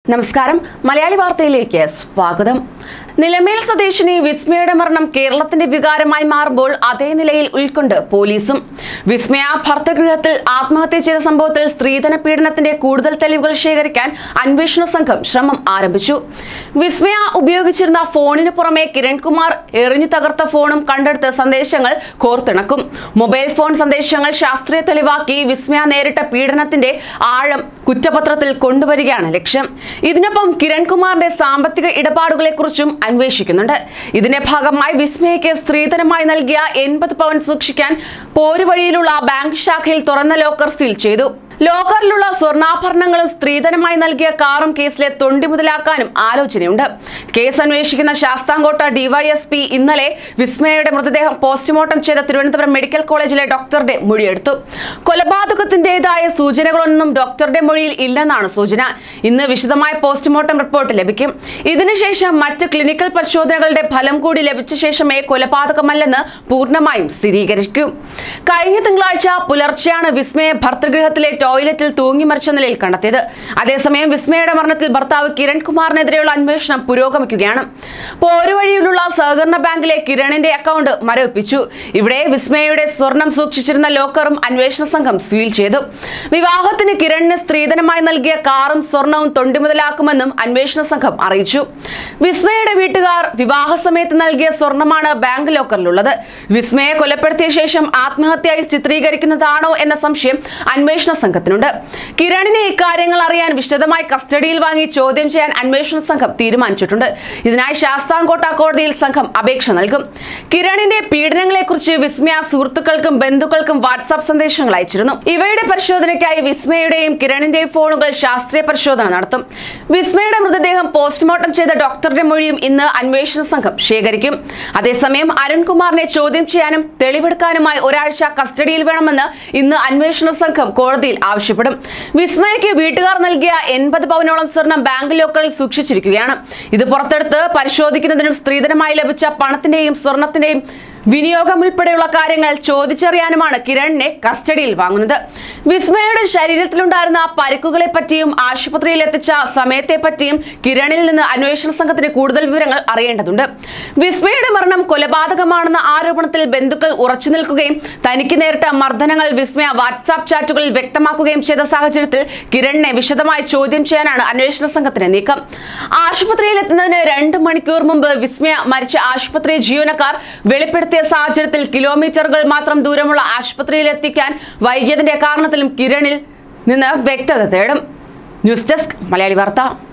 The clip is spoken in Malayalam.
നമസ്കാരം മലയാളി വാർത്തയിലേക്ക് സ്വാഗതം. നിലമേൽ സ്വദേശിനി വിസ്മയുടെ മരണം കേരളത്തിന്റെ വികാരമായി മാറുമ്പോൾ അതേ നിലയിൽ ഉൾക്കൊണ്ട് പോലീസും. വിസ്മയ ഭർതൃഗൃഹത്തിൽ ആത്മഹത്യ ചെയ്ത സംഭവത്തിൽ സ്ത്രീധന പീഡനത്തിന്റെ കൂടുതൽ തെളിവുകൾ ശേഖരിക്കാൻ അന്വേഷണ സംഘം ശ്രമം ആരംഭിച്ചു. വിസ്മയ ഉപയോഗിച്ചിരുന്ന ഫോണിന് പുറമെ കിരൺകുമാർ എറിഞ്ഞു തകർത്ത ഫോണും കണ്ടെടുത്ത് സന്ദേശങ്ങൾ കോർത്തിണക്കും. മൊബൈൽ ഫോൺ സന്ദേശങ്ങൾ ശാസ്ത്രീയ തെളിവാക്കി വിസ്മയ നേരിട്ട പീഡനത്തിന്റെ ആഴം കുറ്റപത്രത്തിൽ കൊണ്ടുവരികയാണ് ലക്ഷ്യം. ഇതിനൊപ്പം കിരൺകുമാറിന്റെ സാമ്പത്തിക ഇടപാടുകളെ കുറിച്ചും അന്വേഷിക്കുന്നുണ്ട്. ഇതിന്റെ ഭാഗമായി വിസ്മയയ്ക്ക് സ്ത്രീധനമായി നൽകിയ 80 പവൻ സൂക്ഷിക്കാൻ പോരുവഴിയിലുള്ള ബാങ്ക് ശാഖയിൽ തുറന്ന ലോക്കർ സീൽ ചെയ്തു. ലോക്കറിലുള്ള സ്വർണ്ണാഭരണങ്ങളും സ്ത്രീധനമായി നൽകിയ കാറും കേസിലെ തൊണ്ടി മുതലാക്കാനും ആലോചനയുണ്ട്. കേസ് അന്വേഷിക്കുന്ന ശാസ്താംകോട്ട ഡിവൈഎസ്പി ഇന്നലെ വിസ്മയയുടെ മൃതദേഹം പോസ്റ്റ്മോർട്ടം ചെയ്ത തിരുവനന്തപുരം മെഡിക്കൽ കോളേജിലെ ഡോക്ടറുടെ മൊഴിയെടുത്തു. കൊലപാതകത്തിന്റേതായ സൂചനകളൊന്നും ഡോക്ടറുടെ മൊഴിയിൽ ഇല്ലെന്നാണ് സൂചന. ഇന്ന് വിശദമായ പോസ്റ്റ്മോർട്ടം റിപ്പോർട്ട് ലഭിക്കും. ഇതിനുശേഷം മറ്റ് ക്ലിനിക്കൽ പരിശോധനകളുടെ ഫലം കൂടി ലഭിച്ച ശേഷമേ കൊലപാതകമല്ലെന്ന് പൂർണ്ണമായും സ്ഥിരീകരിക്കൂ. കഴിഞ്ഞ തിങ്കളാഴ്ച പുലർച്ചെയാണ് വിസ്മയെ ഭർതൃഗൃഹത്തിലെ ടോയ്ലറ്റിൽ തൂങ്ങി മരിച്ച നിലയിൽ കണ്ടെത്തിയത്. അതേസമയം വിസ്മയുടെ മരണത്തിൽ ഭർത്താവ് കിരൺകുമാറിനെതിരെയുള്ള അന്വേഷണം പുരോഗമിക്കുകയാണ്. പോരുവഴിയിലുള്ള സഹകരണ ബാങ്കിലെ കിരണിന്റെ അക്കൗണ്ട് മരവിപ്പിച്ചു. ഇവിടെ വിസ്മയുടെ സ്വർണം സൂക്ഷിച്ചിരുന്ന ലോക്കറും അന്വേഷണ സംഘം സീൽ ചെയ്തു. വിവാഹത്തിന് കിരണിന് സ്ത്രീധനമായി നൽകിയ കാറും സ്വർണവും തൊണ്ടി മുതലാക്കുമെന്നും അന്വേഷണ സംഘം അറിയിച്ചു. വിസ്മയുടെ വീട്ടുകാർ വിവാഹ സമയത്ത് നൽകിയ സ്വർണമാണ് ബാങ്ക് ലോക്കറിലുള്ളത്. വിസ്മയെ കൊലപ്പെടുത്തിയ ശേഷം ആത്മഹത്യയായി ചിത്രീകരിക്കുന്നതാണോ എന്ന സംശയം അന്വേഷണ സംഘത്തിനുണ്ട്. കിരണിനെ ഇക്കാര്യങ്ങൾ അറിയാൻ വിശദമായി കസ്റ്റഡിയിൽ വാങ്ങി ചോദ്യം ചെയ്യാൻ അന്വേഷണ സംഘം തീരുമാനിച്ചിട്ടുണ്ട്. ഇതിനായി ശാസ്താംകോട്ട കോടതിയിൽ സംഘം അപേക്ഷ നൽകും. കിരണിന്റെ പീഡനങ്ങളെക്കുറിച്ച് വിസ്മയ സുഹൃത്തുക്കൾക്കും ബന്ധുക്കൾക്കും വാട്സാപ്പ് സന്ദേശങ്ങൾ അയച്ചിരുന്നു. ഇവയുടെ പരിശോധനയ്ക്കായി വിസ്മയുടെയും കിരണിന്റെയും ഫോണുകൾ ശാസ്ത്രീയ പരിശോധന നടത്തും. വിസ്മയുടെ മൃതദേഹം പോസ്റ്റ്മോർട്ടം ചെയ്ത ഡോക്ടറുടെ മൊഴിയും ഇന്ന് അന്വേഷണ സംഘം ശേഖരിക്കും. അതേസമയം അരുൺകുമാറിനെ ചോദ്യം ചെയ്യാനും തെളിവെടുക്കാനുമായി ഒരാഴ്ച കസ്റ്റഡിയിൽ വേണമെന്ന് ഇന്ന് അന്വേഷണ സംഘം കോടതിയിൽ ആവശ്യപ്പെടും. വിസ്മയയ്ക്ക് വീട്ടുകാർ നൽകിയ 80 പവനോളം സ്വർണം ബാങ്ക് ലോക്കറിൽ സൂക്ഷിച്ചിരിക്കുകയാണ്. ഇത് പുറത്തെടുത്ത് പരിശോധിക്കുന്നതിനും സ്ത്രീധനമായി ലഭിച്ച പണത്തിന്റെയും സ്വർണത്തിന്റെയും വിനിയോഗം ഉൾപ്പെടെയുള്ള കാര്യങ്ങൾ ചോദിച്ചറിയാനുമാണ് കിരണിനെ കസ്റ്റഡിയിൽ വാങ്ങുന്നത്. വിസ്മയുടെ ശരീരത്തിലുണ്ടായിരുന്ന പരിക്കുകളെ പറ്റിയും ആശുപത്രിയിൽ എത്തിച്ച സമയത്തെ പറ്റിയും കിരണിൽ നിന്ന് അന്വേഷണ സംഘത്തിന് കൂടുതൽ വിവരങ്ങൾ അറിയേണ്ടതുണ്ട്. വിസ്മയുടെ മരണം കൊലപാതകമാണെന്ന ആരോപണത്തിൽ ബന്ധുക്കൾ ഉറച്ചു നിൽക്കുകയും തനിക്ക് നേരിട്ട മർദ്ദനങ്ങൾ വിസ്മയ വാട്സാപ്പ് ചാറ്റുകളിൽ വ്യക്തമാക്കുകയും ചെയ്ത സാഹചര്യത്തിൽ കിരണിനെ വിശദമായി ചോദ്യം ചെയ്യാനാണ് അന്വേഷണ സംഘത്തിന്റെ നീക്കം. ആശുപത്രിയിൽ എത്തുന്നതിന് 2 മണിക്കൂർ മുമ്പ് വിസ്മയ മരിച്ച ആശുപത്രി ജീവനക്കാർ വെളിപ്പെടുത്തിയ സാഹചര്യത്തിൽ കിലോമീറ്ററുകൾ മാത്രം ദൂരമുള്ള ആശുപത്രിയിൽ എത്തിക്കാൻ വൈകിയതിന്റെ കാരണത്തിലും കിരണിൽ നിന്ന് വ്യക്തത തേടും. ന്യൂസ് ഡെസ്ക് മലയാളി വാർത്ത.